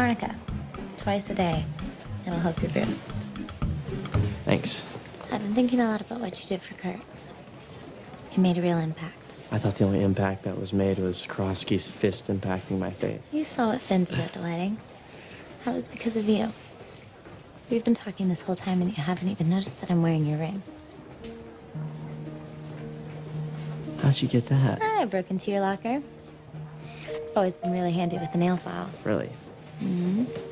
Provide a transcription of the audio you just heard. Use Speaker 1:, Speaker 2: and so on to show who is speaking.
Speaker 1: Arnica. Twice a day. It'll help your bruise.
Speaker 2: Thanks.
Speaker 1: I've been thinking a lot about what you did for Kurt. It made a real impact.
Speaker 2: I thought the only impact that was made was Krosky's fist impacting my face.
Speaker 1: You saw what Finn did at the wedding. That was because of you. We've been talking this whole time and you haven't even noticed that I'm wearing your ring.
Speaker 2: How'd you get that?
Speaker 1: I broke into your locker. Always been really handy with the nail file.
Speaker 2: Really?
Speaker 1: Mm-hmm.